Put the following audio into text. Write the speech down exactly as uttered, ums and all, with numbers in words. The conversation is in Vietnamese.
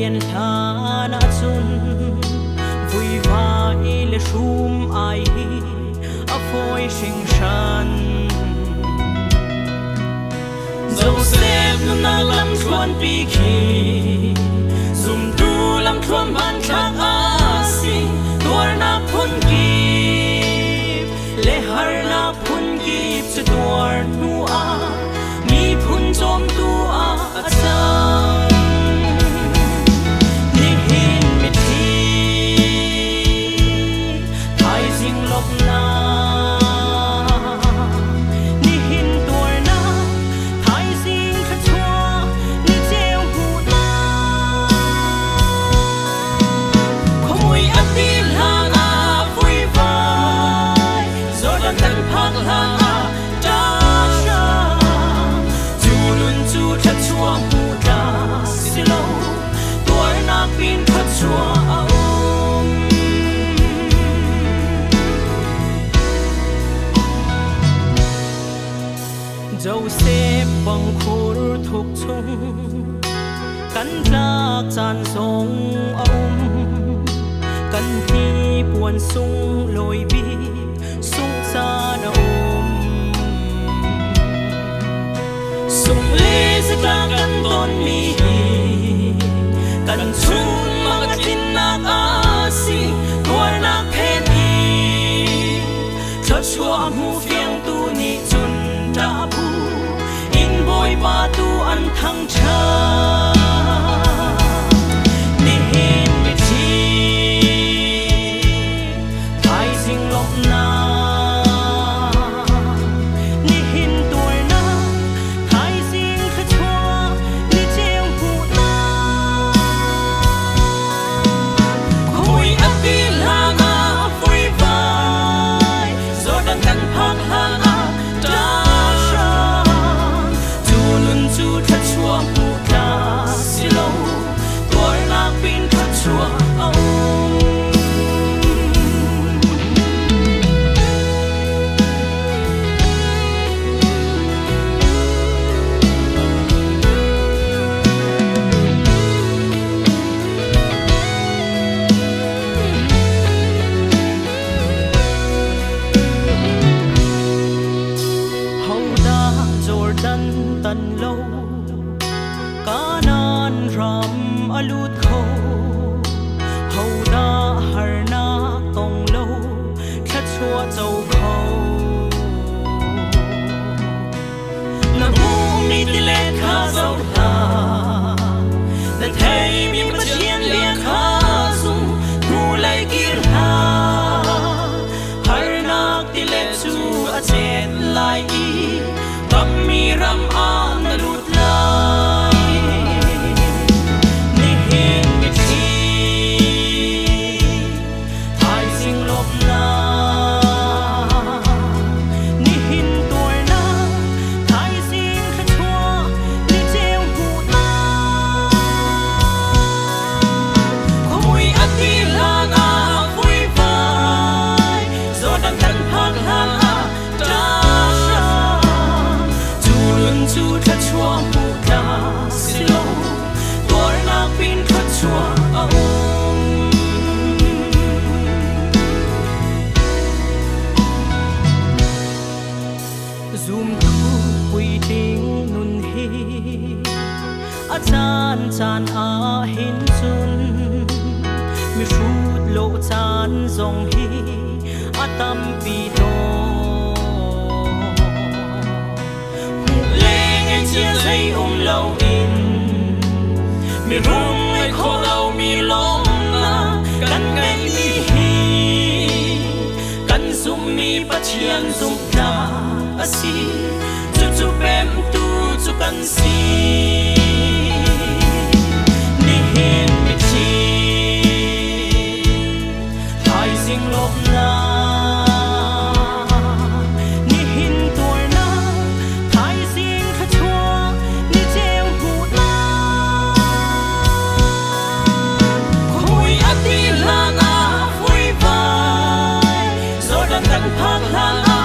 lian thla na chun vui vai le shum ai a phoi sing shan Joseph na lam chuan pi khi zum tu lam thuam ban thak a si tuar na phun ki le har na phun ki chu tuar nu a mi phun chom tu a chang ni hin mi thi thai sing lop na Joseph bang khur thuk chung kan tlak chan song aum kan hi puan sung loi bi sung chan aum sung le sa kan ton mi kan chung mga tinak asi tuar na phen hi cho chua mu phiang tu ni chun ta bu in boy ba tu an thang cha ni hin mi chi thai sing lop na ni hin tuar na thai sing kha chua ni cheu pu na khoi ati la na vui vai zo dan kan phak la chu thắt chua mu ta si lâu tuar na pin thắt chua ông hầu da Jordan tan lâu kanan ram alut kho hầu da har na tong lâu thắt chua châu kho na mu mi ti le kha zau la na thei mi ma chien lia kha zum nu lai kir ha har na ti le chu a chen lai i kam mi ram an lut lai ni hin mi thi thai sing lop na ni hin tuar na thai sing kha chua ni cheu pu na khoi ati la na vui vai zo dan kan phak la chu thắt chua mu ta si lâu tuar na pin thắt chua ông zoom tu quy ting nun hi a chan chan a hin chun mi shut lo chan zong hi a tam pi to chia dây um lâu in mi rung ai khô lâu mi lom na kan ngay mi hi kan zum mi pa chian zum na asi chu chu pem tu chu kan si ni hin mi chi thai sing lop na phak la